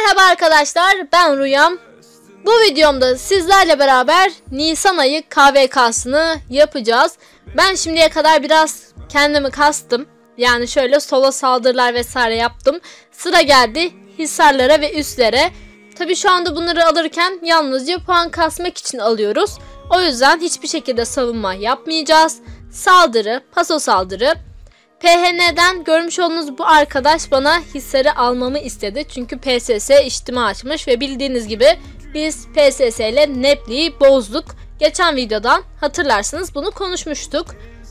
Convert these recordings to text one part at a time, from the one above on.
Merhaba arkadaşlar, ben Rüyam. Bu videomda sizlerle beraber Nisan ayı KVK'sını yapacağız. Ben şimdiye kadar biraz kendimi kastım. Yani şöyle solo saldırılar vesaire yaptım. Sıra geldi hisarlara ve üslere. Tabi şu anda bunları alırken yalnızca puan kasmak için alıyoruz. O yüzden hiçbir şekilde savunma yapmayacağız. Saldırı, paso saldırı. PHN'den görmüş olduğunuz bu arkadaş bana hisleri almamı istedi. Çünkü PSS içtima açmış ve bildiğiniz gibi biz PSS ile Nepli'yi bozduk. Geçen videodan hatırlarsınız, bunu konuşmuştuk.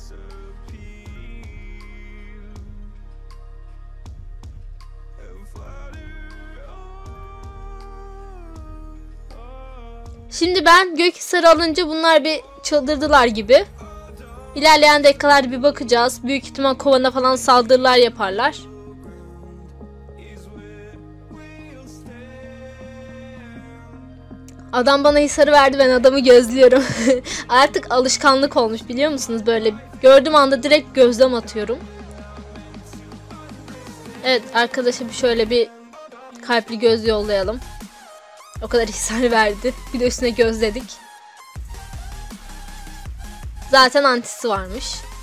Şimdi ben Gökhisar'ı alınca bunlar bir çıldırdılar gibi. İlerleyen dakikalarda bir bakacağız. Büyük ihtimal kovana falan saldırılar yaparlar. Adam bana hisarı verdi, ben adamı gözlüyorum. Artık alışkanlık olmuş, biliyor musunuz? Böyle gördüğüm anda direkt gözlem atıyorum. Evet, arkadaşa şöyle bir kalpli göz yollayalım. O kadar hisar verdi. Bir de üstüne gözledik. Zaten antisi varmış.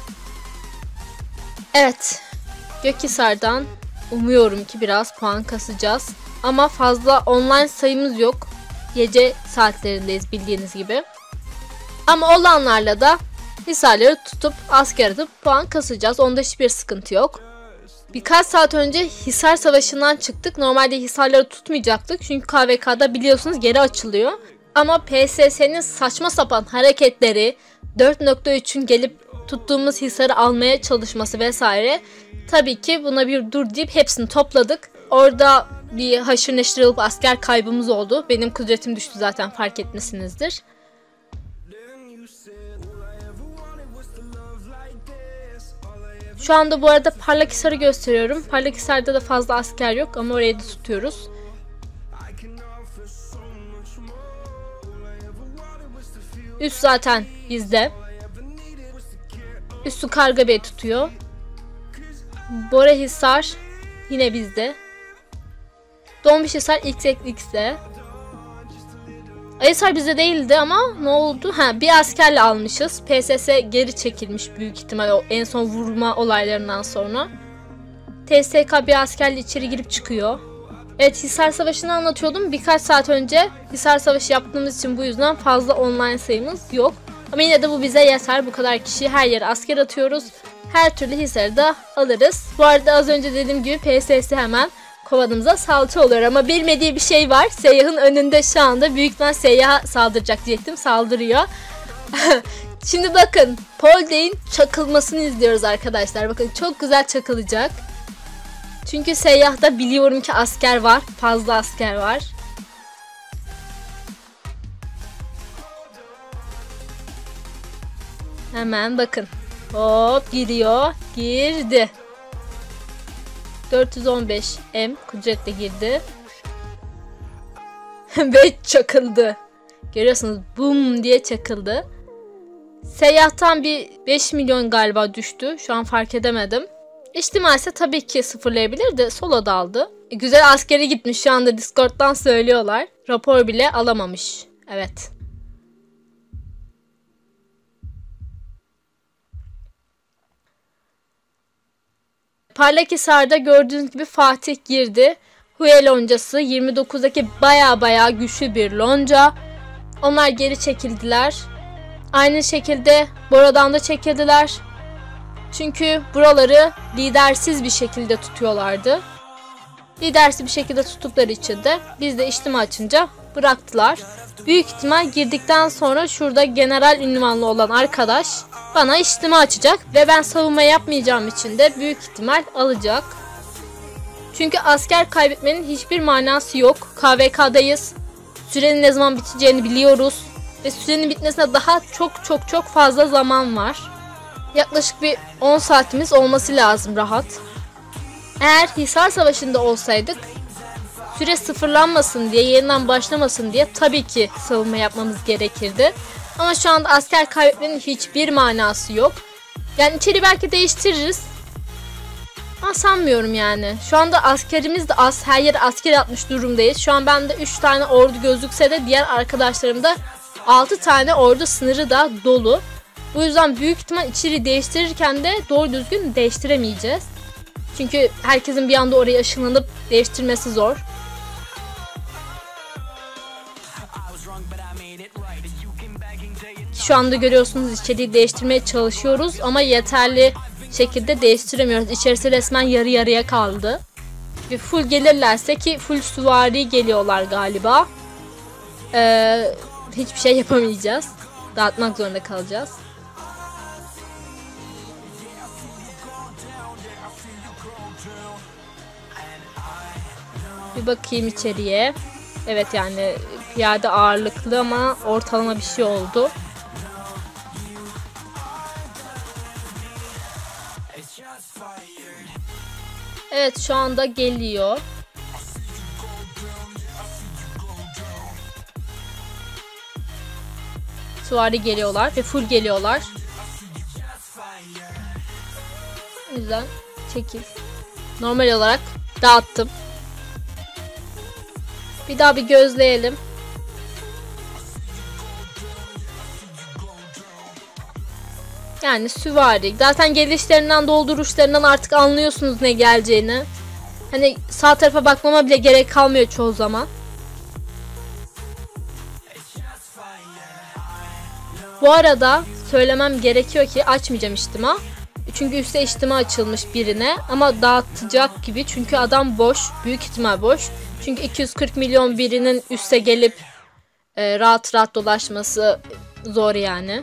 Evet. Gökhisar'dan umuyorum ki biraz puan kasacağız. Ama fazla online sayımız yok. Gece saatlerindeyiz bildiğiniz gibi. Ama olanlarla da hisarları tutup asker atıp puan kasacağız. Onda hiçbir sıkıntı yok. Birkaç saat önce Hisar Savaşı'ndan çıktık. Normalde hisarları tutmayacaktık. Çünkü KVK'da biliyorsunuz geri açılıyor. Ama PSS'nin saçma sapan hareketleri, 4.3'ün gelip tuttuğumuz hisarı almaya çalışması vesaire. Tabii ki buna bir dur deyip hepsini topladık. Orada bir haşır neşir olup asker kaybımız oldu. Benim kudretim düştü zaten, fark etmişsinizdir. Şu anda bu arada Parlakhisar'ı gösteriyorum. Parlakhisar'da da fazla asker yok ama orayı da tutuyoruz. Üst zaten bizde. Üstü Karga Bey tutuyor. Borahisar yine bizde. Donbişhisar XXX'de. Ayhisar bizde değildi ama ne oldu? Bir askerle almışız. PSS geri çekilmiş büyük ihtimal o en son vurma olaylarından sonra. TSK bir askerle içeri girip çıkıyor. Evet, Hisar Savaşı'nı anlatıyordum. Birkaç saat önce Hisar Savaşı yaptığımız için bu yüzden fazla online sayımız yok. Ama yine de bu bize yeter. Bu kadar kişi her yere asker atıyoruz. Her türlü Hisar'ı da alırız. Bu arada az önce dediğim gibi PSS hemen kovanımıza salça oluyor. Ama bilmediği bir şey var. Seyyahın önünde şu anda. Büyük ihtimal Seyyah'a saldıracak diyecektim. Saldırıyor. Şimdi bakın. Polde'in çakılmasını izliyoruz arkadaşlar. Bakın çok güzel çakılacak. Çünkü Seyyah'ta biliyorum ki asker var. Fazla asker var. Hemen bakın. Hop giriyor. Girdi. 415M kudretle girdi. Ve çakıldı. Görüyorsunuz, bum diye çakıldı. Seyyah'tan bir 5 milyon galiba düştü. Şu an fark edemedim. İçtima ise tabii ki sıfırlayabilir de solo daldı. Güzel askeri gitmiş, şu anda Discord'dan söylüyorlar. Rapor bile alamamış. Evet. Parlakhisar'da gördüğünüz gibi Fatih girdi. Hue loncası 29'daki baya güçlü bir lonca. Onlar geri çekildiler. Aynı şekilde Bora'dan da çekildiler. Çünkü buraları lidersiz bir şekilde tutuyorlardı. Lidersiz bir şekilde tuttukları için de biz de içtima açınca bıraktılar. Büyük ihtimal girdikten sonra şurada general ünvanlı olan arkadaş bana içtima açacak ve ben savunma yapmayacağım için de büyük ihtimal alacak. Çünkü asker kaybetmenin hiçbir manası yok. KVK'dayız. Sürenin ne zaman biteceğini biliyoruz. Ve sürenin bitmesine daha çok fazla zaman var. Yaklaşık bir 10 saatimiz olması lazım rahat. Eğer Hisar Savaşı'nda olsaydık, süre sıfırlanmasın diye, yeniden başlamasın diye tabii ki savunma yapmamız gerekirdi. Ama şu anda asker kaybetmenin hiçbir manası yok. Yani içeri belki değiştiririz. Ama sanmıyorum yani. Şu anda askerimiz de az. Her yere asker atmış durumdayız. Şu an bende 3 tane ordu gözükse de diğer arkadaşlarımda 6 tane ordu sınırı da dolu. Bu yüzden büyük ihtimal içeriği değiştirirken de doğru düzgün değiştiremeyeceğiz. Çünkü herkesin bir anda oraya ışınlanıp değiştirmesi zor. Şu anda görüyorsunuz içeriği değiştirmeye çalışıyoruz ama yeterli şekilde değiştiremiyoruz. İçerisi resmen yarı yarıya kaldı. Ve full gelirlerse, ki full süvari geliyorlar galiba, hiçbir şey yapamayacağız. Dağıtmak zorunda kalacağız. Bir bakayım içeriye. Evet yani piyade ağırlıklı ama ortalama bir şey oldu. Evet şu anda geliyor. Süvari geliyorlar ve full geliyorlar. O yüzden çekil. Normal olarak dağıttım. Bir daha bir gözleyelim. Yani süvari. Zaten gelişlerinden, dolduruşlarından artık anlıyorsunuz ne geleceğini. Hani sağ tarafa bakmama bile gerek kalmıyor çoğu zaman. Bu arada söylemem gerekiyor ki açmayacağım içtima. Çünkü üstte içtima açılmış birine ama dağıtacak gibi. Çünkü adam boş. Büyük ihtimal boş. Çünkü 240 milyon birinin üste gelip rahat rahat dolaşması zor yani.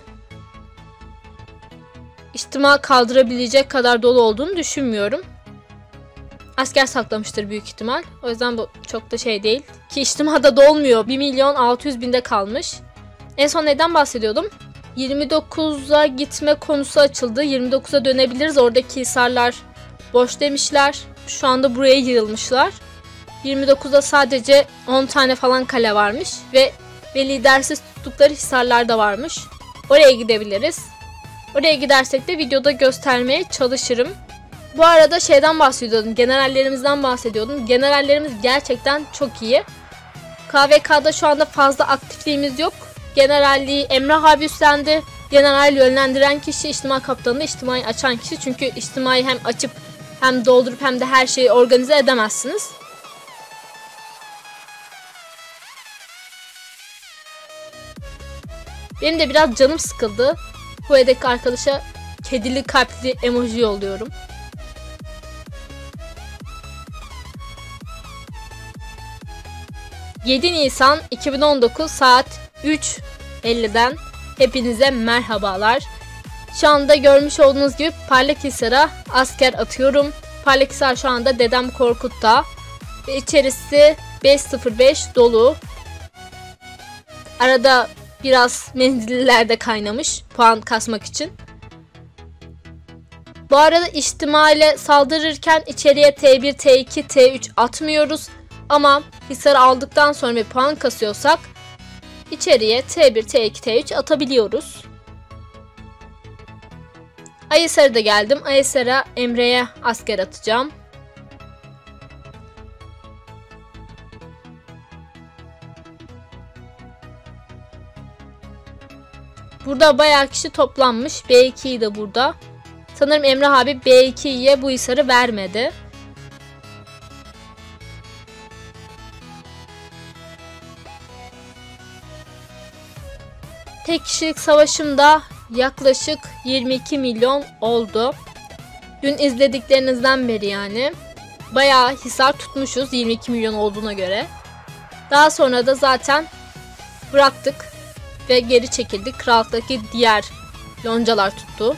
İçtima kaldırabilecek kadar dolu olduğunu düşünmüyorum. Asker saklamıştır büyük ihtimal. O yüzden bu çok da şey değil. Ki içtimada dolmuyor. 1.600.000'de kalmış. En son neden bahsediyordum? 29'a gitme konusu açıldı. 29'a dönebiliriz. Oradaki hisarlar boş demişler. Şu anda buraya yığılmışlar. 29'da sadece 10 tane falan kale varmış. Ve lidersiz tuttukları hisarlar da varmış. Oraya gidebiliriz. Oraya gidersek de videoda göstermeye çalışırım. Bu arada şeyden bahsediyordum. Generallerimizden bahsediyordum. Generallerimiz gerçekten çok iyi. KVK'da şu anda fazla aktifliğimiz yok. Generalliği Emrah abi üstlendi. General yönlendiren kişi, içtima kaptanı, içtimayı açan kişi. Çünkü içtimayı hem açıp hem doldurup hem de her şeyi organize edemezsiniz. Benim de biraz canım sıkıldı. Hue'deki arkadaşa kedili kalpli emoji yolluyorum. ...7 Nisan 2019 saat 3.50'den hepinize merhabalar. Şu anda görmüş olduğunuz gibi Parlakhisar'a asker atıyorum. Parlakhisar şu anda Dedem Korkut'ta. Ve içerisi 505 dolu. Arada biraz menzillerde kaynamış puan kasmak için. Bu arada içtima ile saldırırken içeriye T1, T2, T3 atmıyoruz. Ama Hisar'ı aldıktan sonra bir puan kasıyorsak içeriye T1, T2, T3 atabiliyoruz. Ayhisar'a da geldim. Ayhisar'a Emre'ye asker atacağım. Burada bayağı kişi toplanmış. B2'yi de burada. Sanırım Emrah abi B2'ye bu hisarı vermedi. Tek kişilik savaşımda yaklaşık 22 milyon oldu. Dün izlediklerinizden beri yani. Bayağı hisar tutmuşuz 22 milyon olduğuna göre. Daha sonra da zaten bıraktık ve geri çekildik. Krallıktaki diğer loncalar tuttu.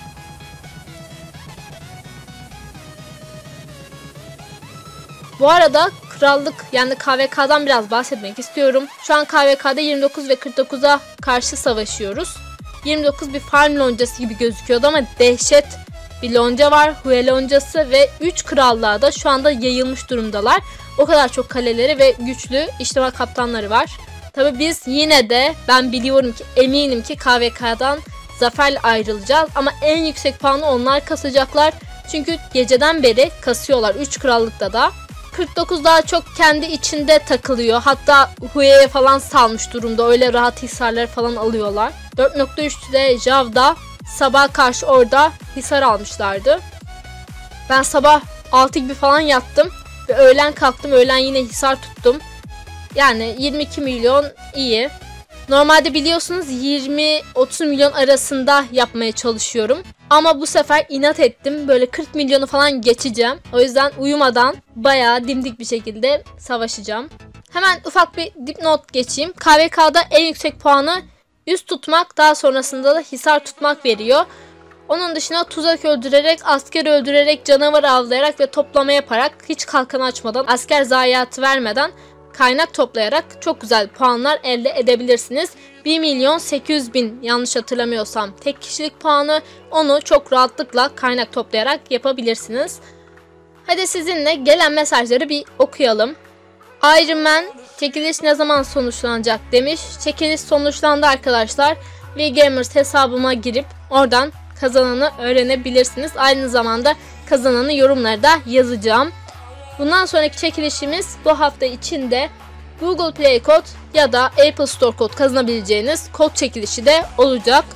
Bu arada krallık yani KVK'dan biraz bahsetmek istiyorum. Şu an KVK'da 29 ve 49'a karşı savaşıyoruz. 29 bir farm loncası gibi gözüküyordu ama dehşet bir lonca var. Hue loncası ve 3 krallığa da şu anda yayılmış durumdalar. O kadar çok kaleleri ve güçlü içtima kaptanları var. Tabi biz yine de ben biliyorum ki eminim ki KVK'dan zaferle ayrılacağız. Ama en yüksek puanı onlar kasacaklar. Çünkü geceden beri kasıyorlar 3 krallıkta da. 49 daha çok kendi içinde takılıyor. Hatta Hue'ye falan salmış durumda. Öyle rahat hisarları falan alıyorlar. 4.3'de Jav'da sabah karşı orada hisar almışlardı. Ben sabah 6 gibi falan yattım. Ve öğlen kalktım. Öğlen yine hisar tuttum. Yani 22 milyon iyi. Normalde biliyorsunuz 20-30 milyon arasında yapmaya çalışıyorum. Ama bu sefer inat ettim. Böyle 40 milyonu falan geçeceğim. O yüzden uyumadan bayağı dimdik bir şekilde savaşacağım. Hemen ufak bir dipnot geçeyim. KVK'da en yüksek puanı üst tutmak, daha sonrasında da hisar tutmak veriyor. Onun dışında tuzak öldürerek, asker öldürerek, canavar avlayarak ve toplama yaparak, hiç kalkan açmadan, asker zayiatı vermeden, kaynak toplayarak çok güzel puanlar elde edebilirsiniz. 1.800.000 yanlış hatırlamıyorsam tek kişilik puanı, onu çok rahatlıkla kaynak toplayarak yapabilirsiniz. Hadi sizinle gelen mesajları bir okuyalım. Iron Man çekiliş ne zaman sonuçlanacak demiş. Çekiliş sonuçlandı arkadaşlar. VGamers hesabıma girip oradan kazananı öğrenebilirsiniz. Aynı zamanda kazananı yorumlarda yazacağım. Bundan sonraki çekilişimiz bu hafta içinde Google Play kod ya da Apple Store kod kazanabileceğiniz kod çekilişi de olacak.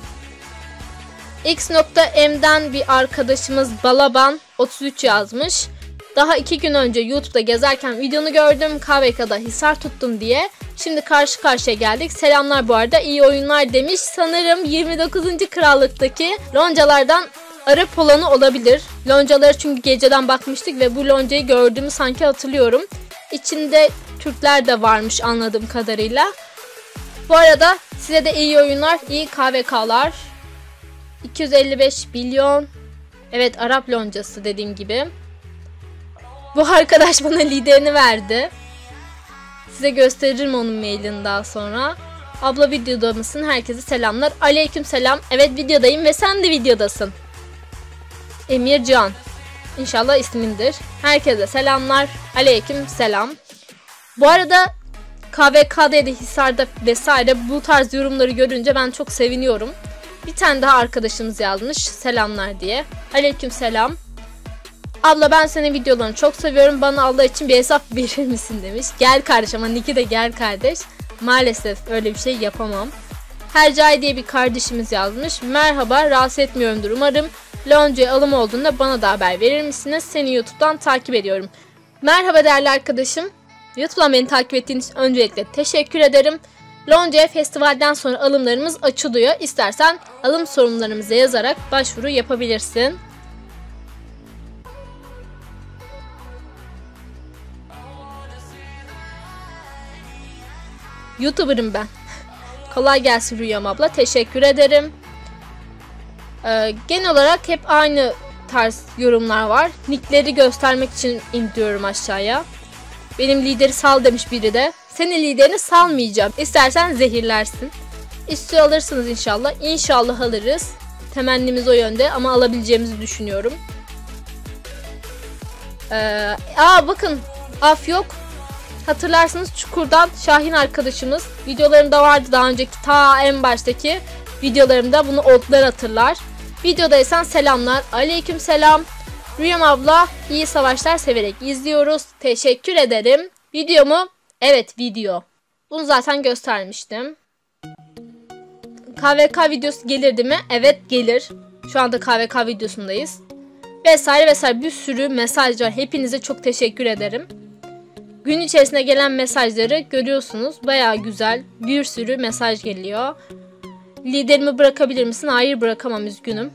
X.M'den bir arkadaşımız Balaban 33 yazmış. Daha 2 gün önce YouTube'da gezerken videonu gördüm. KVK'da hisar tuttum diye. Şimdi karşı karşıya geldik. Selamlar bu arada, iyi oyunlar demiş. Sanırım 29. krallıktaki loncalardan Arap olanı olabilir. Loncaları çünkü geceden bakmıştık ve bu loncayı gördüğümü sanki hatırlıyorum. İçinde Türkler de varmış anladığım kadarıyla. Bu arada size de iyi oyunlar, iyi KVK'lar. 255 milyon. Evet, Arap loncası dediğim gibi. Bu arkadaş bana liderini verdi. Size gösteririm onun mailini daha sonra. Abla videoda mısın? Herkese selamlar. Aleyküm selam. Evet videodayım ve sen de videodasın. Emircan. İnşallah ismindir. Herkese selamlar. Aleyküm selam. Bu arada KVK'da ya da Hisar'da vesaire bu tarz yorumları görünce ben çok seviniyorum. Bir tane daha arkadaşımız yazmış selamlar diye. Aleyküm selam. Abla ben senin videolarını çok seviyorum. Bana Allah için bir hesap verir misin demiş. Gel kardeş, ama Niki de gel kardeş. Maalesef öyle bir şey yapamam. Hercai diye bir kardeşimiz yazmış. Merhaba, rahatsız etmiyorumdur umarım. Lonca'ya alım olduğunda bana da haber verir misiniz? Seni YouTube'dan takip ediyorum. Merhaba değerli arkadaşım. YouTube'dan beni takip ettiğiniz için öncelikle teşekkür ederim. Lonca'ya festivalden sonra alımlarımız açılıyor. İstersen alım sorunlarımıza yazarak başvuru yapabilirsin. YouTuber'ım ben. Kolay gelsin Rüyam abla. Teşekkür ederim. Genel olarak hep aynı tarz yorumlar var. Nickleri göstermek için indiriyorum aşağıya. Benim lideri sal demiş biri de. Senin liderini salmayacağım. İstersen zehirlersin. İstiyor alırsınız inşallah. İnşallah alırız. Temennimiz o yönde ama alabileceğimizi düşünüyorum. Bakın. Af yok. Hatırlarsınız Çukur'dan Şahin arkadaşımız. Videolarımda vardı daha önceki, ta en baştaki videolarımda, bunu oldlar hatırlar. Videodaysan selamlar. Aleyküm selam. Rüyam abla iyi savaşlar, severek izliyoruz. Teşekkür ederim. Video mu? Evet video. Bunu zaten göstermiştim. KVK videosu gelirdi mi? Evet gelir. Şu anda KVK videosundayız. Vesaire vesaire, bir sürü mesaj var. Hepinize çok teşekkür ederim. Gün içerisinde gelen mesajları görüyorsunuz. Bayağı güzel. Bir sürü mesaj geliyor. Liderimi bırakabilir misin? Hayır, bırakamam, üzgünüm.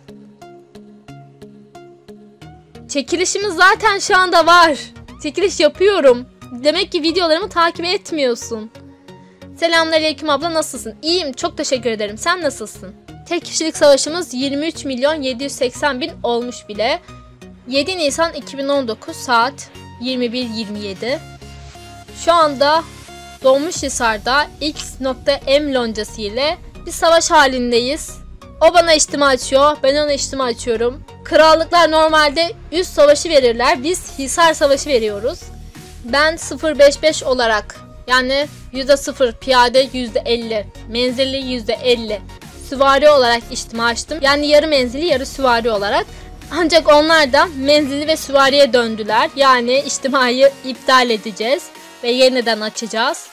Çekilişimiz zaten şu anda var. Çekiliş yapıyorum. Demek ki videolarımı takip etmiyorsun. Selamünaleyküm abla, nasılsın? İyiyim, çok teşekkür ederim. Sen nasılsın? Tek kişilik savaşımız 23.780.000 olmuş bile. 7 Nisan 2019 saat 21.27. Şu anda Doğmuşhisar'da X.M loncası ile bir savaş halindeyiz. O bana içtima açıyor, ben ona içtima açıyorum. Krallıklar normalde üst savaşı verirler, biz Hisar savaşı veriyoruz. Ben 0.55 olarak, yani %0 piyade, %50 menzilli, %50 süvari olarak içtima açtım. Yani yarı menzilli yarı süvari olarak. Ancak onlar da menzili ve süvariye döndüler. Yani içtimayı iptal edeceğiz ve yeniden açacağız.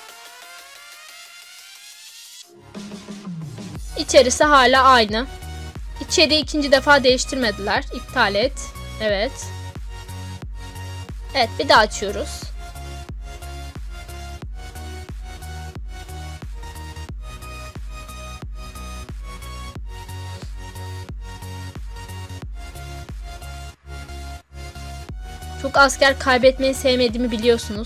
İçerisi hala aynı. İçeriği ikinci defa değiştirmediler. İptal et. Evet. Evet, bir daha açıyoruz. Çok asker kaybetmeyi sevmediğimi biliyorsunuz.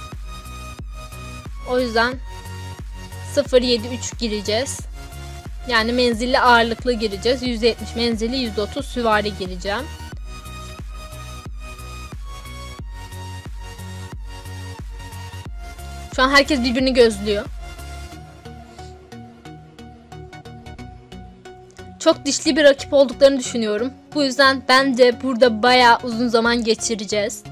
O yüzden 073 gireceğiz. Yani menzilli ağırlıklı gireceğiz. 170 menzilli, 130 süvari gireceğim. Şu an herkes birbirini gözlüyor. Çok dişli bir rakip olduklarını düşünüyorum. Bu yüzden bence burada bayağı uzun zaman geçireceğiz.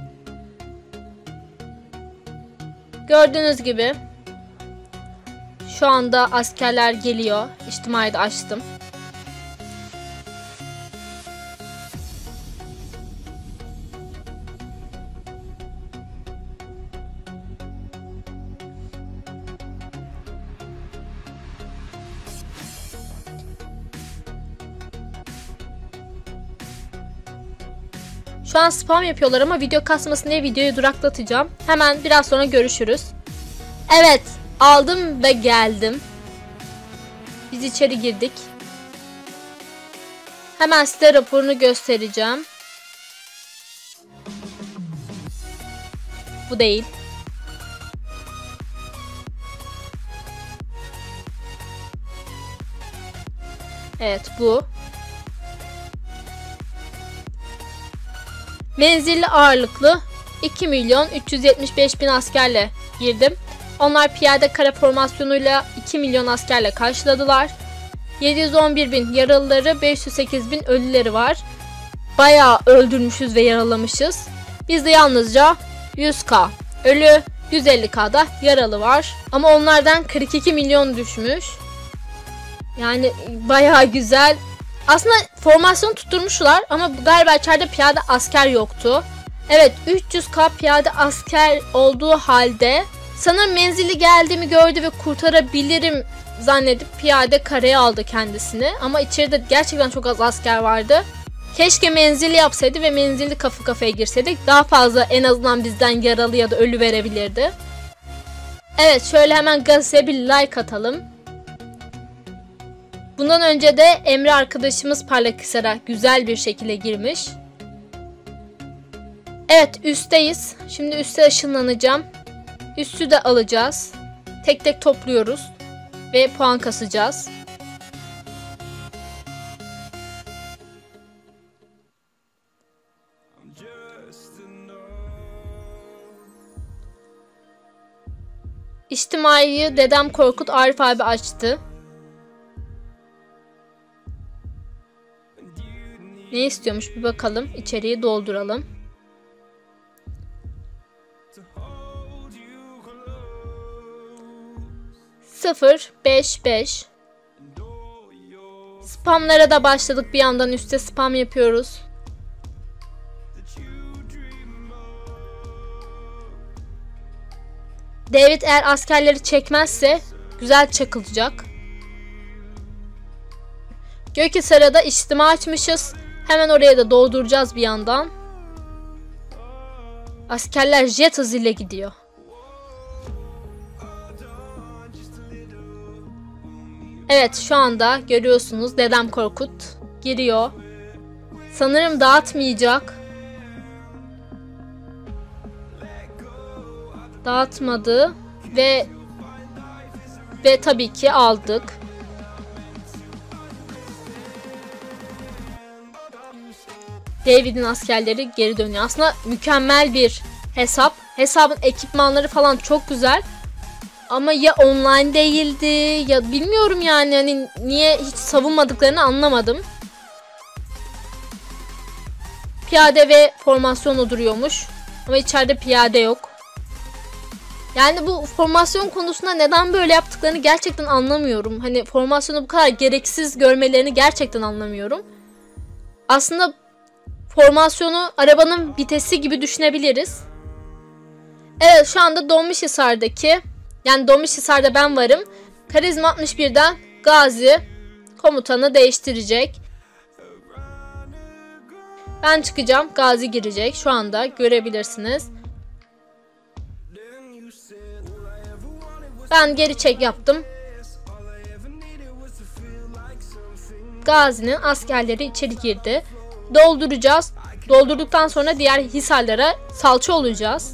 Gördüğünüz gibi şu anda askerler geliyor. İçtimayı da açtım. Şu an spam yapıyorlar ama video kasmasın diye videoyu duraklatacağım. Hemen biraz sonra görüşürüz. Evet, aldım ve geldim. Biz içeri girdik. Hemen size raporunu göstereceğim. Bu değil. Evet, bu. Menzilli ağırlıklı 2.375.000 askerle girdim. Onlar piyade kara formasyonuyla 2 milyon askerle karşıladılar. 711.000 yaralıları, 508.000 ölüleri var. Bayağı öldürmüşüz ve yaralamışız. Bizde yalnızca 100k ölü, 150k'da yaralı var. Ama onlardan 42 milyon düşmüş. Yani bayağı güzel. Aslında formasyonu tutturmuşlar ama galiba içeride piyade asker yoktu. Evet, 300k piyade asker olduğu halde sanırım menzilli geldiğimi gördü ve kurtarabilirim zannedip piyade kareye aldı kendisini. Ama içeride gerçekten çok az asker vardı. Keşke menzilli yapsaydı ve menzilli kafa kafaya girseydik. Daha fazla en azından bizden yaralı ya da ölü verebilirdi. Evet, şöyle hemen gazeteye bir like atalım. Bundan önce de Emre arkadaşımız Parlakhisar'a güzel bir şekilde girmiş. Evet, üstteyiz. Şimdi üste ışınlanacağım. Üstü de alacağız. Tek tek topluyoruz. Ve puan kasacağız. İçtimaiyi dedem Korkut Arif abi açtı. Ne istiyormuş bir bakalım. İçeriği dolduralım. Sıfır, 5, 5. Spamlara da başladık bir yandan, üstte spam yapıyoruz. David eğer askerleri çekmezse güzel çakılacak. Gökhisar'a da içtima açmışız. Hemen oraya da dolduracağız bir yandan. Askerler jet hızıyla gidiyor. Evet, şu anda görüyorsunuz dedem Korkut giriyor. Sanırım dağıtmayacak. Dağıtmadı ve tabii ki aldık. David'in askerleri geri dönüyor. Aslında mükemmel bir hesap. Hesabın ekipmanları falan çok güzel. Ama ya online değildi ya bilmiyorum yani hani niye hiç savunmadıklarını anlamadım. Piyade ve formasyonla duruyormuş. Ama içeride piyade yok. Yani bu formasyon konusunda neden böyle yaptıklarını gerçekten anlamıyorum. Hani formasyonu bu kadar gereksiz görmelerini gerçekten anlamıyorum. Aslında formasyonu arabanın vitesi gibi düşünebiliriz. Evet, şu anda Dolmuşhisar'daki, yani Dolmuşhisar'da ben varım. Karizma 61'den Gazi komutanı değiştirecek. Ben çıkacağım. Gazi girecek. Şu anda görebilirsiniz. Ben geri çek yaptım. Gazi'nin askerleri içeri girdi. Dolduracağız. Doldurduktan sonra diğer hisarlara salça olacağız.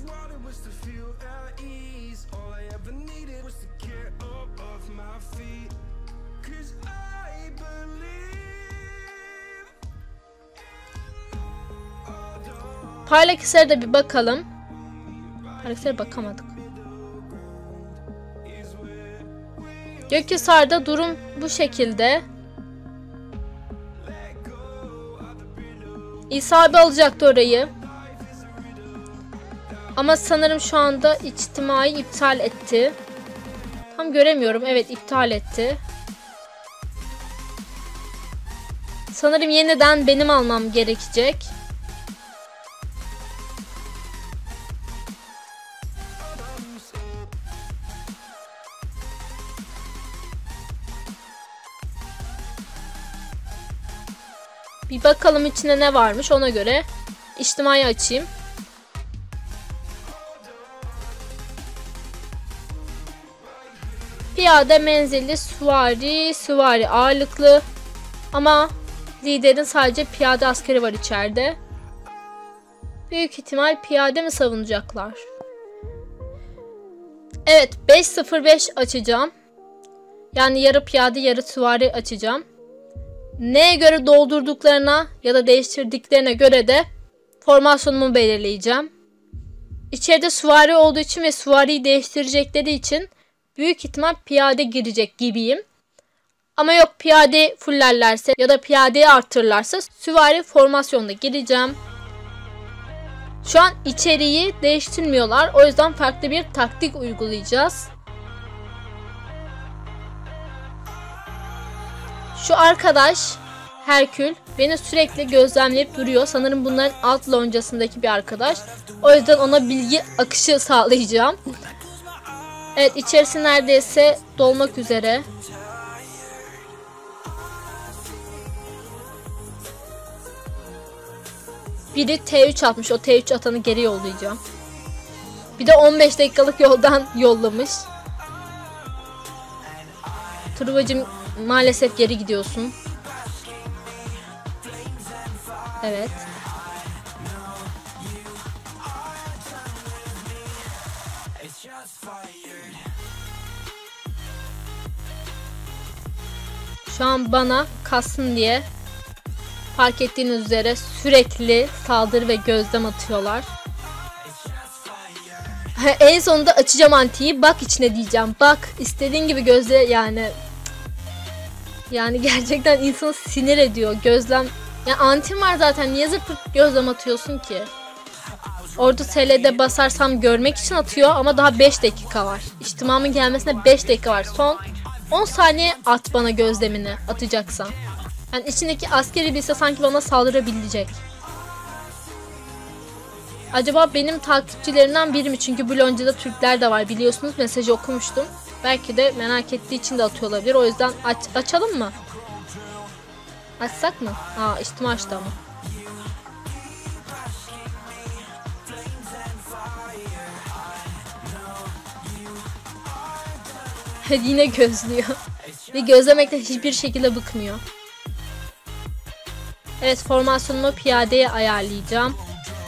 Parlakhisar'a da bir bakalım. Parlakhisar'a bakamadık. Gökhisar'da durum bu şekilde. İsa abi alacaktı orayı. Ama sanırım şu anda içtimai iptal etti. Tam göremiyorum. Evet, iptal etti. Sanırım yeniden benim almam gerekecek. Bir bakalım içinde ne varmış, ona göre içtimai açayım. Piyade menzilli süvari ağırlıklı. Ama liderin sadece piyade askeri var içeride. Büyük ihtimal piyade mi savunacaklar? Evet, 505 açacağım. Yani yarı piyade yarı süvari açacağım. Neye göre doldurduklarına ya da değiştirdiklerine göre de formasyonumu belirleyeceğim. İçeride süvari olduğu için ve süvariyi değiştirecekleri için büyük ihtimal piyade girecek gibiyim. Ama yok, piyade fullerlerse ya da piyadeyi artırırlarsa süvari formasyonda gireceğim. Şu an içeriği değiştirmiyorlar. O yüzden farklı bir taktik uygulayacağız. Şu arkadaş Herkül beni sürekli gözlemleyip duruyor. Sanırım bunların alt loncasındaki bir arkadaş. O yüzden ona bilgi akışı sağlayacağım. Evet, içerisi neredeyse dolmak üzere. Biri T3 atmış. O T3 atanı geri yollayacağım. Bir de 15 dakikalık yoldan yollamış. Turbacım, maalesef geri gidiyorsun. Evet. Şu an bana kassın diye fark ettiğiniz üzere sürekli saldırı ve gözlem atıyorlar. En sonunda açacağım antiyi. Bak içine diyeceğim. Bak, istediğin gibi gözle, yani. Yani gerçekten insanı sinir ediyor. Gözlem. Ya antim var zaten. Niye zırt gözlem atıyorsun ki? Ordu SL'de basarsam görmek için atıyor ama daha 5 dakika var. İçtimamın gelmesine 5 dakika var. Son 10 saniye at bana gözlemini atacaksan. Yani içindeki askeri bilse sanki bana saldırabilecek. Acaba benim takipçilerimden biri mi? Çünkü bu loncada Türkler de var, biliyorsunuz, mesajı okumuştum. Belki de merak ettiği için de atıyor olabilir. O yüzden açalım mı? Açsak mı? Aa, içtima açtı ama. Yine gözlüyor. Ve gözlemekten hiçbir şekilde bıkmıyor. Evet, formasyonumu piyadeye ayarlayacağım.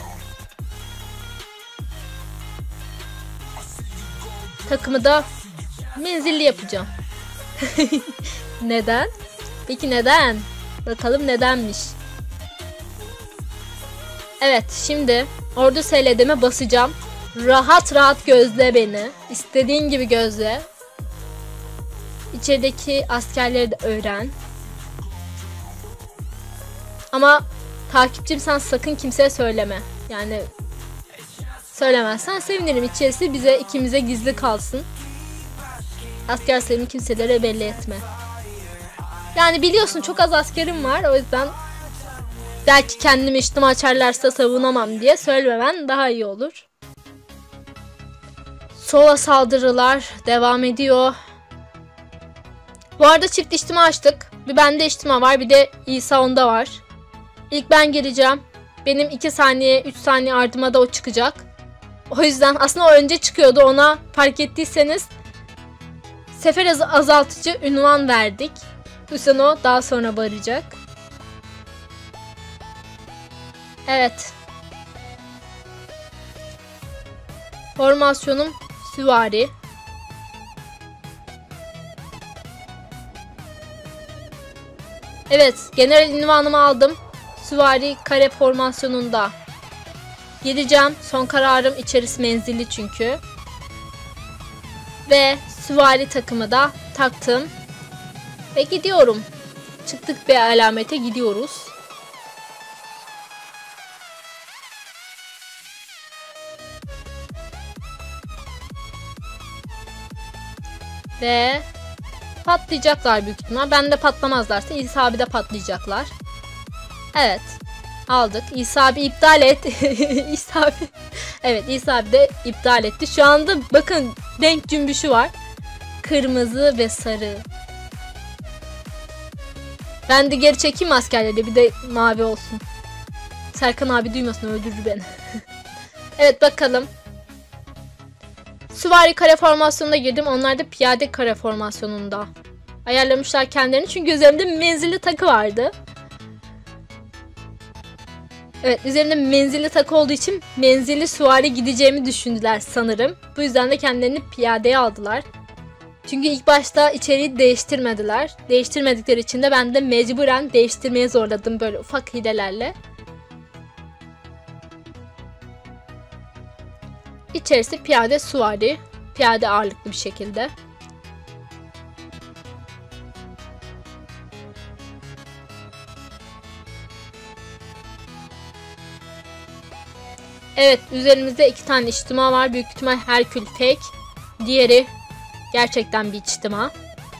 Takımı da menzilli yapacağım. Neden? Peki neden? Bakalım nedenmiş. Evet, şimdi ordu SLD'me basacağım. Rahat rahat gözle beni. İstediğin gibi gözle. İçerideki askerleri de öğren. Ama takipçim, sen sakın kimseye söyleme. Yani söylemezsen sevinirim. İçerisi bize, ikimize gizli kalsın. Asker sayımı kimselere belli etme. Yani biliyorsun çok az askerim var. O yüzden belki kendimi içtima açarlarsa savunamam diye söylememen daha iyi olur. Sola saldırılar devam ediyor. Bu arada çift içtima açtık. Bir bende içtima var, bir de İsa onda var. İlk ben gireceğim. Benim 2 saniye 3 saniye ardıma da o çıkacak. O yüzden aslında o önce çıkıyordu, ona fark ettiyseniz sefer azaltıcı ünvan verdik. Bu yüzden o daha sonra varacak. Evet. Formasyonum süvari. Evet, general ünvanımı aldım. Süvari kare formasyonunda gideceğim. Son kararım, içerisi menzilli çünkü. Ve süvari takımı da taktım. Ve gidiyorum. Çıktık bir alamete gidiyoruz. Ve patlayacaklar büyük ihtimal. Ben de patlamazlarsa İsa abi de patlayacaklar. Evet. Aldık. İsa abi iptal et. İsa abi. Evet, İsa abi de iptal etti. Şu anda bakın renk cümbüşü var. Kırmızı ve sarı. Ben de geri çekeyim askerleri. Bir de mavi olsun. Serkan abi duymasın, öldürür beni. Evet, bakalım. Süvari kare formasyonuna girdim. Onlar da piyade kare formasyonunda. Ayarlamışlar kendilerini. Çünkü üzerimde menzilli takı vardı. Evet, üzerinde menzilli takı olduğu için menzilli süvari gideceğimi düşündüler sanırım. Bu yüzden de kendilerini piyadeye aldılar. Çünkü ilk başta içeriği değiştirmediler. Değiştirmedikleri için de ben de mecburen değiştirmeye zorladım böyle ufak hilelerle. İçerisi piyade süvari. Piyade ağırlıklı bir şekilde. Evet, üzerimizde 2 tane içtima var. Büyük ihtimal Herkül fake. Diğeri gerçekten bir içtima.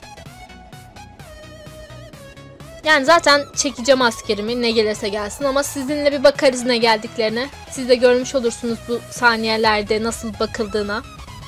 Yani zaten çekeceğim askerimi, ne gelirse gelsin, ama sizinle bir bakarız ne geldiklerine. Siz de görmüş olursunuz bu saniyelerde nasıl bakıldığına.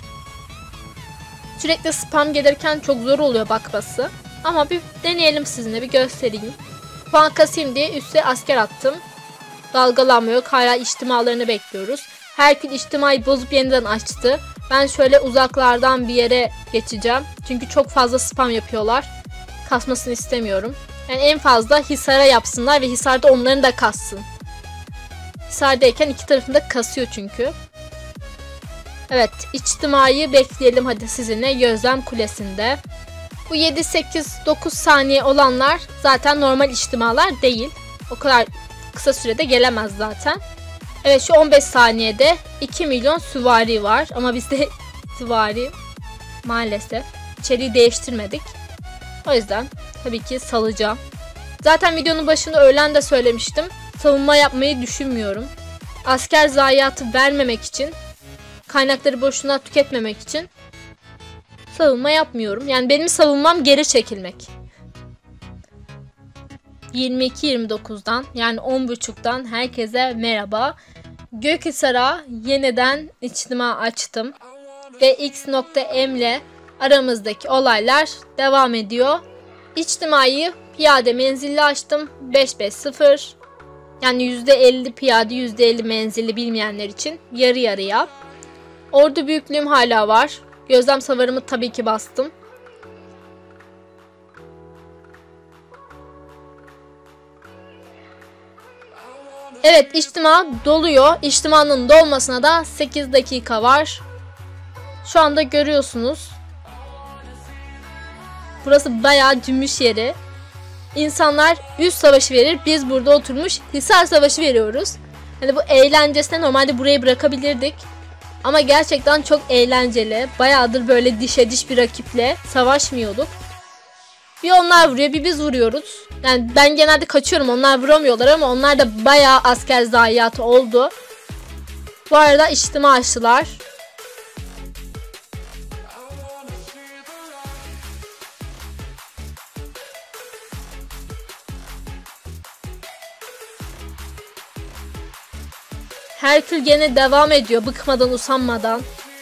Sürekli spam gelirken çok zor oluyor bakması. Ama bir deneyelim, sizinle bir göstereyim. Puan kasayım diye üste asker attım. Dalgalanma yok. Hala içtimalarını bekliyoruz. Herkül içtimayı bozup yeniden açtı. Ben şöyle uzaklardan bir yere geçeceğim. Çünkü çok fazla spam yapıyorlar. Kasmasını istemiyorum. Yani en fazla Hisar'a yapsınlar ve Hisar'da onların da kassın. Hisar'dayken iki tarafında kasıyor çünkü. Evet, içtimayı bekleyelim hadi sizinle gözlem kulesinde. Bu 7, 8, 9 saniye olanlar zaten normal içtimalar değil. O kadar kısa sürede gelemez zaten. Evet, şu 15 saniyede 2 milyon süvari var. Ama bizde süvari maalesef içeriği değiştirmedik. O yüzden tabii ki salacağım. Zaten videonun başında öğlen de söylemiştim. Savunma yapmayı düşünmüyorum. Asker zayiatı vermemek için, kaynakları boşuna tüketmemek için savunma yapmıyorum. Yani benim savunmam geri çekilmek. 22-29'dan yani 10.30'dan herkese merhaba. Gökhisar'a yeniden içtima açtım. Ve X.M ile aramızdaki olaylar devam ediyor. İçtimayı piyade menzilli açtım. 5-5-0. Yani %50 piyade, %50 menzilli bilmeyenler için yarı yarıya. Ordu büyüklüğüm hala var. Gözlem savarımı tabii ki bastım. Evet, içtima doluyor. İçtimanın dolmasına da 8 dakika var. Şu anda görüyorsunuz. Burası bayağı cümbüş yeri. İnsanlar üst savaşı verir. Biz burada oturmuş Hisar savaşı veriyoruz. Hani bu eğlencesine normalde burayı bırakabilirdik. Ama gerçekten çok eğlenceli. Bayağıdır böyle dişe diş bir rakiple savaşmıyorduk. Bir onlar vuruyor, bir biz vuruyoruz. Yani ben genelde kaçıyorum, onlar vuramıyorlar ama onlar da bayağı asker zayiatı oldu. Bu arada içtima açtılar. Herkül gene devam ediyor bıkmadan usanmadan.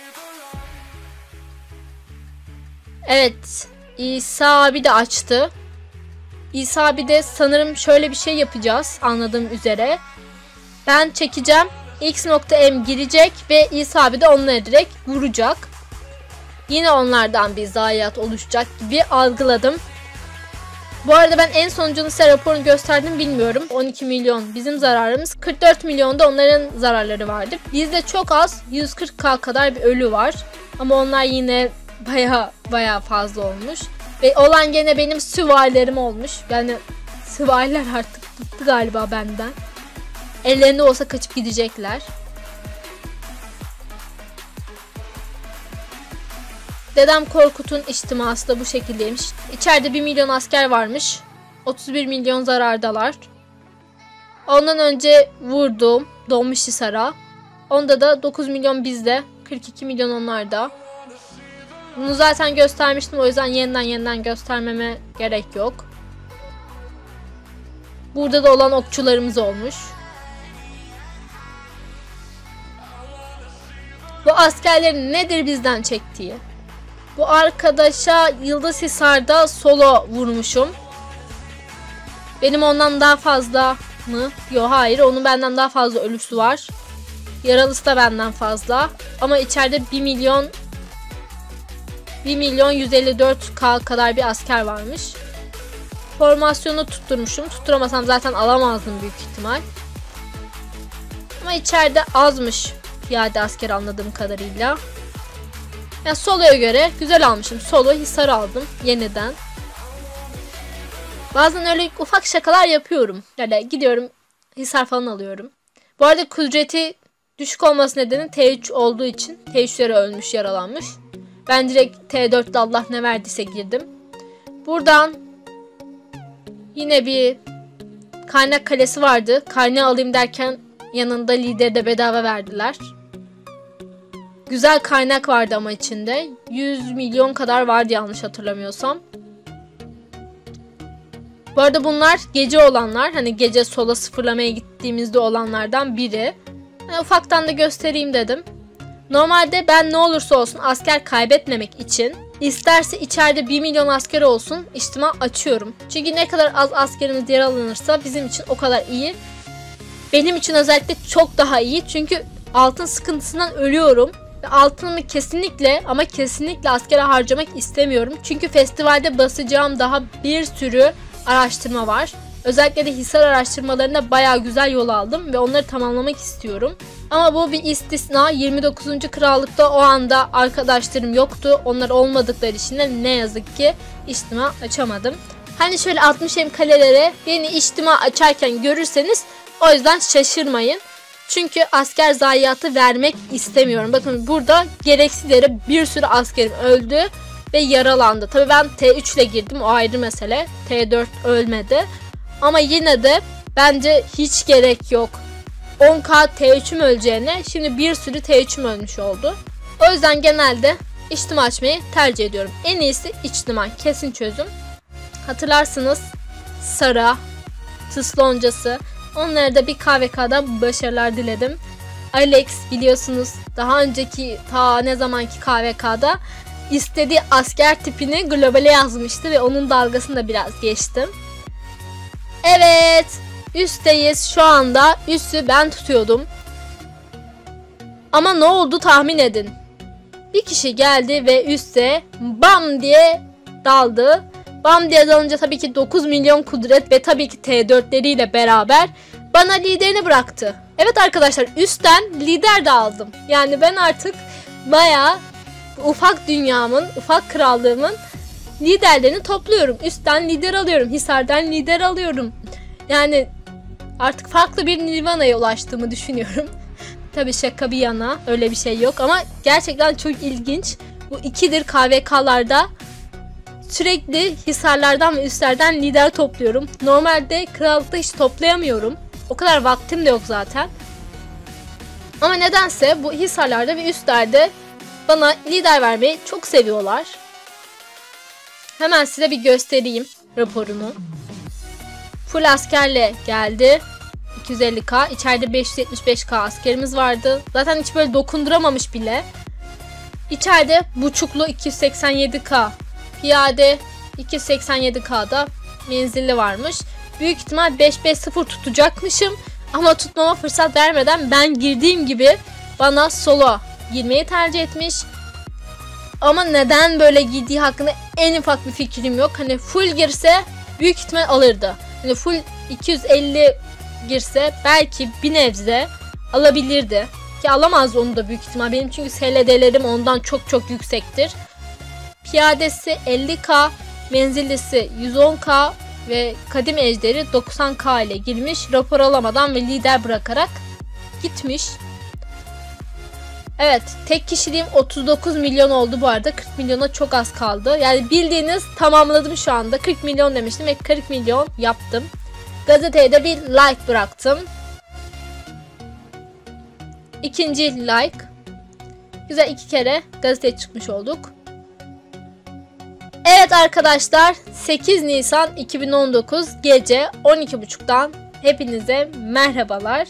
Evet, İsa abi de açtı. İsa abi de sanırım şöyle bir şey yapacağız anladığım üzere. Ben çekeceğim. X.M girecek ve İsa abi de onları direkt vuracak. Yine onlardan bir zayiat oluşacak gibi algıladım. Bu arada ben en sonucunu size raporunu gösterdim bilmiyorum. 12 milyon bizim zararımız. 44 milyon da onların zararları vardı. Bizde çok az 140k kadar bir ölü var. Ama onlar yine baya fazla olmuş. Ve olan gene benim süvarilerim olmuş. Yani süvariler artık bıktı galiba benden. Ellerinde olsa kaçıp gidecekler. Dedem Korkut'un içtiması da bu şekildeymiş. İçeride 1 milyon asker varmış. 31 milyon zarardalar. Ondan önce vurdum Dolmuşhisar'a. Onda da 9 milyon bizde. 42 milyon onlarda. Bunu zaten göstermiştim. O yüzden yeniden göstermeme gerek yok. Burada da olan okçularımız olmuş. Bu askerlerin nedir bizden çektiği? Bu arkadaşa Yıldızhisar'da solo vurmuşum. Benim ondan daha fazla mı? Yok hayır, onun benden daha fazla ölüsü var. Yaralısı da benden fazla. Ama içeride 1 milyon 154k kadar bir asker varmış. Formasyonu tutturmuşum. Tutturamasam zaten alamazdım büyük ihtimal. Ama içeride azmış piyade asker anladığım kadarıyla. Yani soloya göre güzel almışım. Solo Hisar aldım yeniden. Bazen öyle ufak şakalar yapıyorum. Yani gidiyorum Hisar falan alıyorum. Bu arada kudreti düşük olması nedeni T3 olduğu için T3'lere ölmüş, yaralanmış. Ben direkt T4'te Allah ne verdiyse girdim. Buradan yine bir kaynak kalesi vardı. Kaynağı alayım derken yanında lideri de bedava verdiler. Güzel kaynak vardı ama içinde. 100 milyon kadar vardı yanlış hatırlamıyorsam. Bu arada bunlar gece olanlar. Hani gece sola sıfırlamaya gittiğimizde olanlardan biri. Yani ufaktan da göstereyim dedim. Normalde ben ne olursa olsun asker kaybetmemek için isterse içeride 1 milyon asker olsun içtima açıyorum. Çünkü ne kadar az askerimiz yaralanırsa bizim için o kadar iyi. Benim için özellikle çok daha iyi. Çünkü altın sıkıntısından ölüyorum. Ve altınımı kesinlikle ama kesinlikle askere harcamak istemiyorum. Çünkü festivalde basacağım daha bir sürü araştırma var. Özellikle de Hisar araştırmalarında bayağı güzel yol aldım ve onları tamamlamak istiyorum. Ama bu bir istisna. 29. Krallık'ta o anda arkadaşlarım yoktu. Onlar olmadıkları için de ne yazık ki içtima açamadım. Hani şöyle 60M kalelere yeni içtima açarken görürseniz o yüzden şaşırmayın. Çünkü asker zayiatı vermek istemiyorum. Bakın burada gereksiz yere bir sürü askerim öldü ve yaralandı. Tabii ben T3 ile girdim, o ayrı mesele. T4 ölmedi. Ama yine de bence hiç gerek yok. 10k T3'üm öleceğine şimdi bir sürü T3'üm ölmüş oldu. O yüzden genelde içtima açmayı tercih ediyorum. En iyisi içtima, kesin çözüm. Hatırlarsınız Sara, Tıslonca, onlara da bir KVK'da başarılar diledim. Alex biliyorsunuz daha önceki ne zamanki KVK'da istediği asker tipini globale yazmıştı ve onun dalgasını da biraz geçtim. Evet, üstteyiz şu anda. Üssü ben tutuyordum. Ama ne oldu tahmin edin. Bir kişi geldi ve üste bam diye daldı. Bam diye dalınca tabii ki 9 milyon kudret ve tabii ki T4'leriyle beraber bana liderini bıraktı. Evet arkadaşlar, üstten lider de aldım. Yani ben artık bayağı ufak dünyamın, ufak krallığımın liderlerini topluyorum. Üstten lider alıyorum. Hisar'dan lider alıyorum. Yani artık farklı bir nirvana'ya ulaştığımı düşünüyorum. Tabii şaka bir yana, öyle bir şey yok ama gerçekten çok ilginç. Bu 2'dir KVK'larda sürekli hisarlardan ve üstlerden lider topluyorum. Normalde krallıkta hiç toplayamıyorum. O kadar vaktim de yok zaten. Ama nedense bu hisarlarda ve üstlerde bana lider vermeyi çok seviyorlar. Hemen size bir göstereyim raporumu. Full askerle geldi. 250k. İçeride 575k askerimiz vardı. Zaten hiç böyle dokunduramamış bile. İçeride buçuklu 287k. Piyade 287k'da menzilli varmış. Büyük ihtimal 550 tutacakmışım. Ama tutmama fırsat vermeden ben girdiğim gibi bana solo girmeyi tercih etmiş. Ama neden böyle gittiği hakkında en ufak bir fikrim yok. Hani full girse büyük ihtimal alırdı. Hani full 250 girse belki bir nebze alabilirdi. Ki alamazdı onu da büyük ihtimal. Benim çünkü SLD'lerim ondan çok yüksektir. Piyadesi 50k, menzillisi 110k ve kadim ejderi 90k ile girmiş. Rapor alamadan ve lider bırakarak gitmiş. Evet, tek kişiliğim 39 milyon oldu bu arada. 40 milyona çok az kaldı. Yani bildiğiniz tamamladım şu anda. 40 milyon demiştim ve 40 milyon yaptım. Gazeteye de bir like bıraktım. İkinci like. Güzel, 2 kere gazeteye çıkmış olduk. Evet arkadaşlar, 8 Nisan 2019 gece 12.30'dan hepinize merhabalar.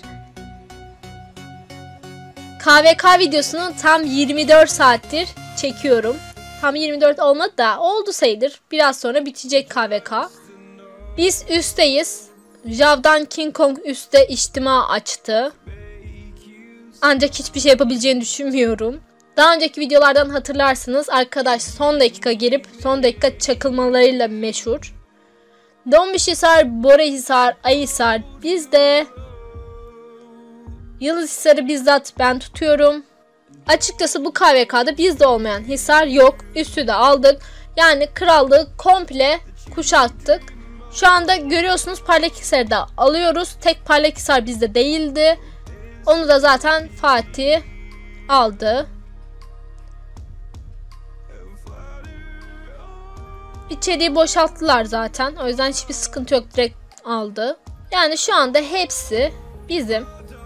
KVK videosunu tam 24 saattir çekiyorum. Tam 24 olmadı da oldu sayılır. Biraz sonra bitecek KVK. Biz üstteyiz. Jav'dan King Kong üstte içtima açtı. Ancak hiçbir şey yapabileceğini düşünmüyorum. Daha önceki videolardan hatırlarsınız. Arkadaş son dakika girip son dakika çakılmalarıyla meşhur. Dombişhisar, Borehisar, Ayhisar bizde. Yıldızhisar'ı bizzat ben tutuyorum. Açıkçası bu KVK'da bizde olmayan hisar yok. Üssü de aldık. Yani krallığı komple kuşattık. Şu anda görüyorsunuz Parlakhisar'ı da alıyoruz. Tek Parlakhisar bizde değildi. Onu da zaten Fatih aldı. İçeriği boşalttılar zaten. O yüzden hiçbir sıkıntı yok. Direkt aldı. Yani şu anda hepsi bizim.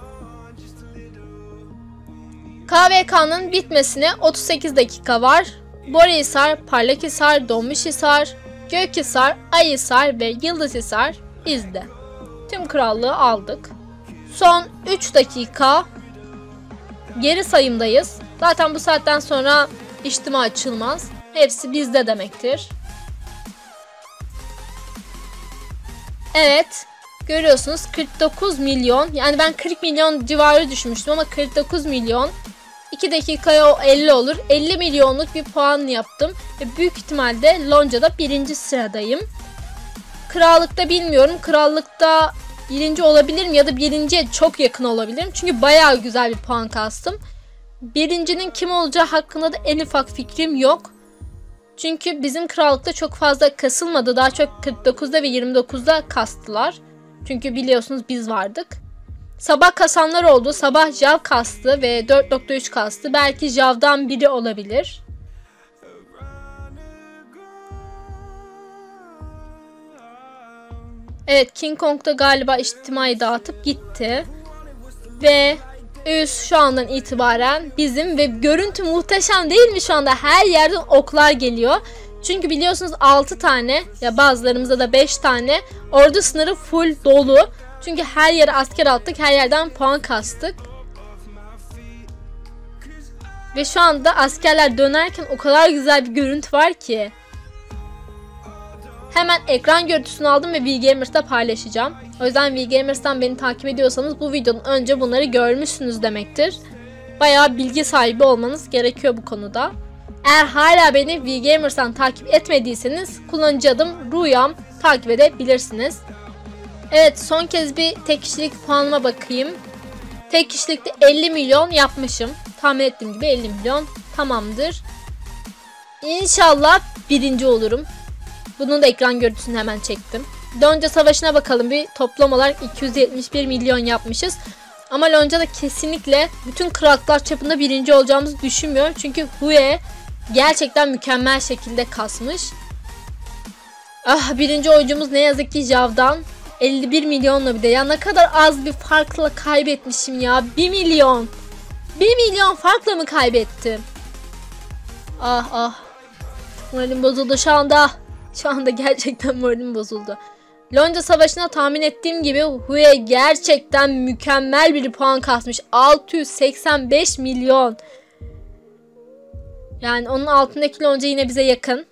KVK'nın bitmesine 38 dakika var. Borehisar, Parlakhisar, Dombişhisar, Gökhisar, Ayhisar ve Yıldızhisar bizde. Tüm krallığı aldık. Son 3 dakika geri sayımdayız. Zaten bu saatten sonra içtima açılmaz. Hepsi bizde demektir. Evet, görüyorsunuz 49 milyon. Yani ben 40 milyon civarı düşünmüştüm ama 49 milyon. 2 dakikaya o 50 olur. 50 milyonluk bir puan yaptım. Ve büyük ihtimalle Lonca'da 1. sıradayım. Krallıkta bilmiyorum. Krallıkta 1. olabilirim ya da 1.'ye çok yakın olabilirim. Çünkü bayağı güzel bir puan kastım. 1.'nin kim olacağı hakkında da en ufak fikrim yok. Çünkü bizim krallıkta çok fazla kasılmadı. Daha çok 49'da ve 29'da kastılar. Çünkü biliyorsunuz biz vardık. Sabah kasanlar oldu. Sabah Jav kastı ve 4.3 kastı. Belki Jav'dan biri olabilir. Evet, King Kong'da galiba içtimayı dağıtıp gitti. Ve üst şu andan itibaren bizim ve görüntü muhteşem değil mi şu anda? Her yerden oklar geliyor. Çünkü biliyorsunuz 6 tane ya bazılarımızda da 5 tane ordu sınırı full dolu. Çünkü her yere asker attık, her yerden puan kastık. Ve şu anda askerler dönerken o kadar güzel bir görüntü var ki. Hemen ekran görüntüsünü aldım ve VGamers'ta paylaşacağım. O yüzden VGamers'tan beni takip ediyorsanız bu videonun önce bunları görmüşsünüz demektir. Bayağı bilgi sahibi olmanız gerekiyor bu konuda. Eğer hala beni VGamers'tan takip etmediyseniz kullanıcı adım Ruyam, takip edebilirsiniz. Evet, son kez bir tek kişilik puanıma bakayım. Tek kişilikte 50 milyon yapmışım. Tahmin ettiğim gibi 50 milyon tamamdır. İnşallah 1. olurum. Bunun da ekran görüntüsünü hemen çektim. Lonca Savaşı'na bakalım bir. Toplam olarak 271 milyon yapmışız. Ama Lonca'da kesinlikle bütün krallıklar çapında 1. olacağımızı düşünmüyorum. Çünkü Hue gerçekten mükemmel şekilde kasmış. 1. oyuncumuz ne yazık ki Jav'dan 51 milyonla bir de. Ya ne kadar az bir farkla kaybetmişim ya. 1 milyon. 1 milyon farkla mı kaybettim? Moralim bozuldu şu anda. Şu anda gerçekten moralim bozuldu. Lonca Savaşı'na tahmin ettiğim gibi Hue gerçekten mükemmel bir puan kasmış. 685 milyon. Yani onun altındaki Lonca yine bize yakın.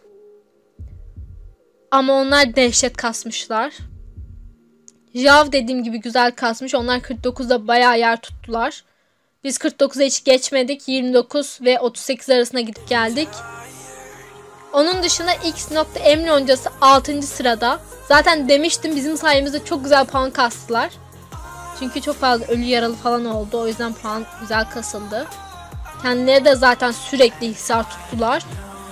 Ama onlar dehşet kasmışlar. Jav dediğim gibi güzel kasmış. Onlar 49'da bayağı yer tuttular. Biz 49'a hiç geçmedik. 29 ve 38 arasına gidip geldik. Onun dışında X.M loncası 6. sırada. Zaten demiştim, bizim sayemizde çok güzel puan kastılar. Çünkü çok fazla ölü yaralı falan oldu. O yüzden puan güzel kasıldı. Kendileri de zaten sürekli hisar tuttular.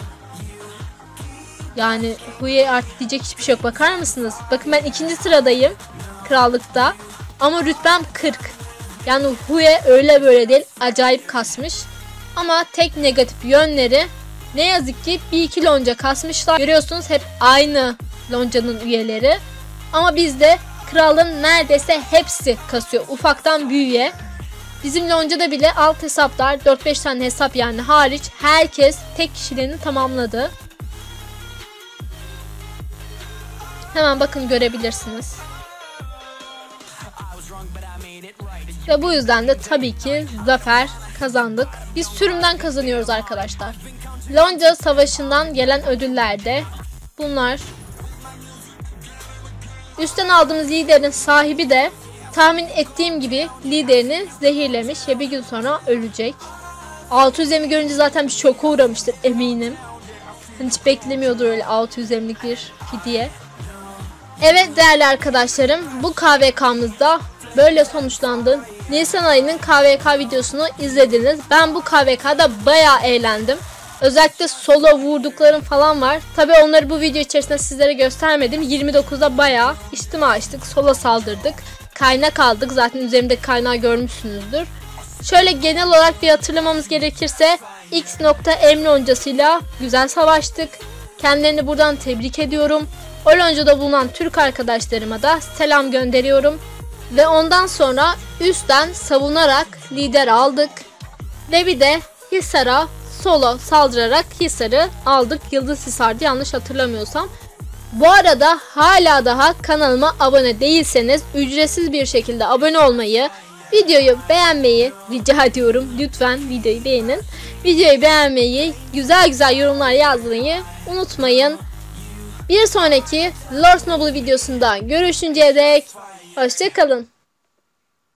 Yani Hue'ye artık diyecek hiçbir şey yok. Bakar mısınız? Bakın ben 2. sıradayım krallıkta. Ama rütbem 40. Yani Hue öyle böyle değil. Acayip kasmış. Ama tek negatif yönleri ne yazık ki bir iki lonca kasmışlar. Görüyorsunuz hep aynı loncanın üyeleri. Ama bizde kralın neredeyse hepsi kasıyor. Ufaktan büyüğe. Bizim loncada bile alt hesaplar 4-5 tane hesap yani hariç herkes tek kişiliğini tamamladı. Hemen bakın görebilirsiniz. Ve bu yüzden de tabii ki zafer kazandık. Biz sürümden kazanıyoruz arkadaşlar. Lonca Savaşı'ndan gelen ödüller de bunlar. Üstten aldığımız liderin sahibi de tahmin ettiğim gibi liderini zehirlemiş ve bir gün sonra ölecek. 600M'i görünce zaten bir şoka uğramıştır eminim. Hiç beklemiyordur öyle 600M'lik bir fidye. Evet değerli arkadaşlarım, bu KVK'mızda böyle sonuçlandı. Nisan ayının KVK videosunu izlediniz. Ben bu KVK'da bayağı eğlendim. Özellikle solo vurduklarım falan var. Tabi onları bu video içerisinde sizlere göstermedim. 29'da bayağı içtima açtık, solo saldırdık. Kaynak aldık. Zaten üzerimde kaynağı görmüşsünüzdür. Şöyle genel olarak bir hatırlamamız gerekirse X.M loncasıyla güzel savaştık. Kendilerini buradan tebrik ediyorum. O loncada bulunan Türk arkadaşlarıma da selam gönderiyorum. Ve ondan sonra üstten savunarak lider aldık. Ve bir de Hisar'a solo saldırarak Hisar'ı aldık. Yıldız Hisar'dı yanlış hatırlamıyorsam. Bu arada hala daha kanalıma abone değilseniz ücretsiz bir şekilde abone olmayı, videoyu beğenmeyi rica ediyorum. Lütfen videoyu beğenin. Videoyu beğenmeyi, güzel güzel yorumlar yazmayı unutmayın. Bir sonraki Lords Noble videosunda görüşünceye dek hoşça kalın.